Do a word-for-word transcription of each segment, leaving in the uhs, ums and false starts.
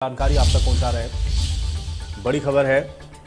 जानकारी आप तक पहुंचा रहे हैं। बड़ी खबर है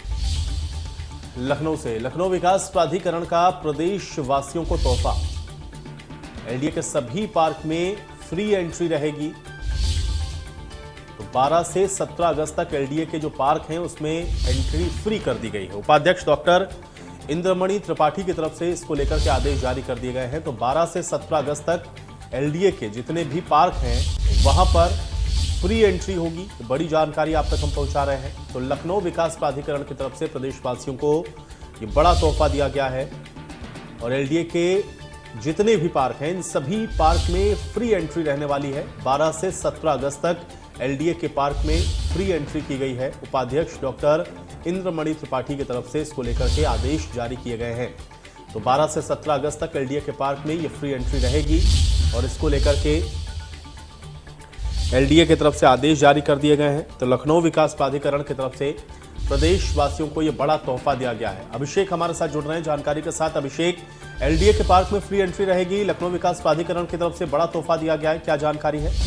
लखनऊ से। लखनऊ विकास प्राधिकरण का प्रदेश वासियों को तोहफा। एलडीए के सभी पार्क में फ्री एंट्री रहेगी। तो बारह से सत्रह अगस्त तक एलडीए के जो पार्क हैं उसमें एंट्री फ्री कर दी गई है। उपाध्यक्ष डॉक्टर इंद्रमणि त्रिपाठी की तरफ से इसको लेकर के आदेश जारी कर दिए गए हैं। तो बारह से सत्रह अगस्त तक एलडीए के जितने भी पार्क हैं वहां पर फ्री एंट्री होगी। तो बड़ी जानकारी आप तक हम पहुंचा रहे हैं। तो लखनऊ विकास प्राधिकरण की तरफ से प्रदेशवासियों को ये बड़ा तोहफा दिया गया है और एलडीए के जितने भी पार्क हैं इन सभी पार्क में फ्री एंट्री रहने वाली है। बारह से सत्रह अगस्त तक एलडीए के पार्क में फ्री एंट्री की गई है। उपाध्यक्ष डॉक्टर इंद्रमणि त्रिपाठी की तरफ से इसको लेकर के आदेश जारी किए गए हैं। तो बारह से सत्रह अगस्त तक एलडीए के पार्क में ये फ्री एंट्री रहेगी और इसको लेकर के एलडीए की तरफ से आदेश जारी कर दिए गए हैं। तो लखनऊ विकास प्राधिकरण की तरफ से प्रदेश वासियों को यह बड़ा तोहफा दिया गया है। अभिषेक हमारे साथ जुड़ रहे हैं जानकारी के साथ। अभिषेक, एलडीए के पार्क में फ्री एंट्री रहेगी, लखनऊ विकास प्राधिकरण की तरफ से बड़ा तोहफा दिया गया है, क्या जानकारी है?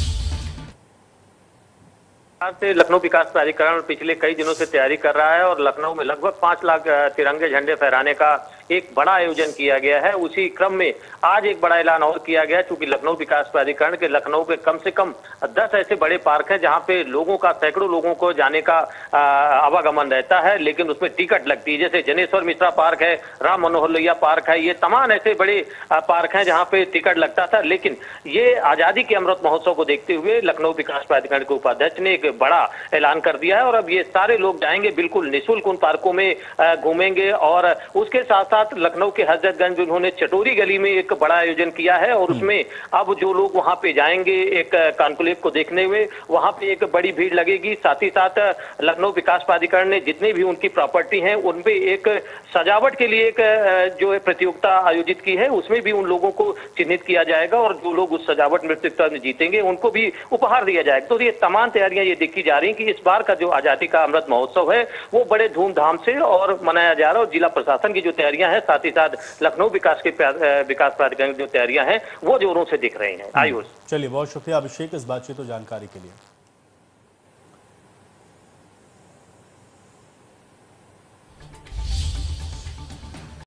से लखनऊ विकास प्राधिकरण पिछले कई दिनों से तैयारी कर रहा है और लखनऊ में लगभग पांच लाख तिरंगे झंडे फहराने का एक बड़ा आयोजन किया गया है। उसी क्रम में आज एक बड़ा ऐलान और किया गया, क्योंकि लखनऊ विकास प्राधिकरण के लखनऊ के कम से कम दस ऐसे बड़े पार्क हैं जहां पे लोगों का सैकड़ों लोगों को जाने का आवागमन रहता है, लेकिन उसमें टिकट लगती है। जैसे जनेश्वर मिश्रा पार्क है, राम मनोहर लोहिया पार्क है, ये तमाम ऐसे बड़े पार्क हैं जहाँ पे टिकट लगता था। लेकिन ये आजादी के अमृत महोत्सव को देखते हुए लखनऊ विकास प्राधिकरण के उपाध्यक्ष ने एक बड़ा ऐलान कर दिया है और अब ये सारे लोग जाएंगे बिल्कुल निःशुल्क उन पार्कों में घूमेंगे। और उसके साथ साथ लखनऊ के हजरतगंज उन्होंने चटोरी गली में एक बड़ा आयोजन किया है और उसमें अब जो लोग वहां पे जाएंगे एक कॉन्क्लेव को देखने हुए, वहां पे एक बड़ी भीड़ लगेगी। साथ ही साथ लखनऊ विकास प्राधिकरण ने जितनी भी उनकी प्रॉपर्टी हैं उनपे एक सजावट के लिए एक जो है प्रतियोगिता आयोजित की है, उसमें भी उन लोगों को चिन्हित किया जाएगा और जो लोग उस सजावट प्रतियोगिता में जीतेंगे उनको भी उपहार दिया जाएगा। तो ये तमाम तैयारियां ये देखी जा रही कि इस बार का जो आजादी का अमृत महोत्सव है वो बड़े धूमधाम से और मनाया जा रहा है और जिला प्रशासन की जो तैयारियां हैं, साथ ही साथ लखनऊ विकास के विकास प्राधिकरण की जो तैयारियां हैं वो जोरों से दिख रही हैं। आयुष, चलिए बहुत शुक्रिया अभिषेक इस बातचीत और जानकारी के लिए।